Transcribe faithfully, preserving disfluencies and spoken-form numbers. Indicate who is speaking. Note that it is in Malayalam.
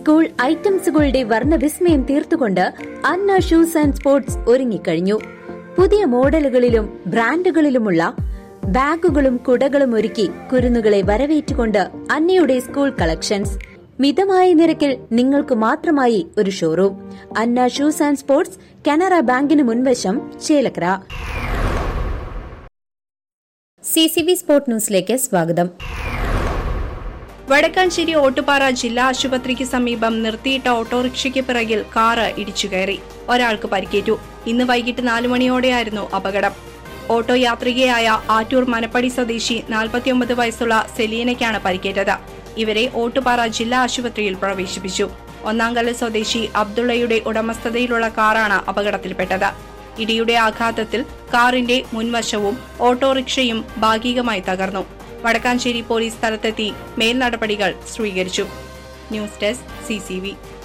Speaker 1: സ്കൂൾ ഐറ്റംസുകളുടെ വർണ്ണവിസ്മയം തീർത്തുകൊണ്ട് അന്ന ഷൂസ് ആൻഡ് സ്പോർട്സ് ഒരുങ്ങിക്കഴിഞ്ഞു. പുതിയ മോഡലുകളിലും ബ്രാൻഡുകളിലുമുള്ള ബാഗുകളും കുടകളും ഒരുക്കി കുരുന്നുകളെ വരവേറ്റുകൊണ്ട് അന്നയുടെ സ്കൂൾ കളക്ഷൻസ്. മിതമായ നിരക്കിൽ നിങ്ങൾക്ക് മാത്രമായി ഒരു showroom. Anna shoes and sports, Canara ബാങ്കിന് മുൻവശം, Chelakkara. C C V sport ന്യൂസിലേക്ക് സ്വാഗതം.
Speaker 2: വടക്കാഞ്ചേരി ഓട്ടുപാറ ജില്ലാ ആശുപത്രിക്ക് സമീപം നിർത്തിയിട്ട ഓട്ടോറിക്ഷയ്ക്ക് പിറകിൽ കാറ് ഇടിച്ചുകയറി. ഒരാൾക്ക് പരിക്കേറ്റു. ഇന്ന് വൈകിട്ട് നാലു മണിയോടെയായിരുന്നു അപകടം. ഓട്ടോ യാത്രികയായ ആറ്റൂർ മനപ്പടി സ്വദേശി നാൽപ്പത്തിയൊമ്പത് വയസ്സുള്ള സെലീനയ്ക്കാണ് പരിക്കേറ്റത്. ഇവരെ ഓട്ടുപാറ ജില്ലാ ആശുപത്രിയിൽ പ്രവേശിപ്പിച്ചു. ഒന്നാംകല്ല് സ്വദേശി അബ്ദുള്ളയുടെ ഉടമസ്ഥതയിലുള്ള കാറാണ് അപകടത്തിൽപ്പെട്ടത്. ഇടിയുടെ ആഘാതത്തിൽ കാറിന്റെ മുൻവശവും ഓട്ടോറിക്ഷയും ഭാഗികമായി തകർന്നു. വടക്കാഞ്ചേരി പോലീസ് സ്ഥലത്തെത്തി മേൽനടപടികൾ സ്വീകരിച്ചു. News desk C C V.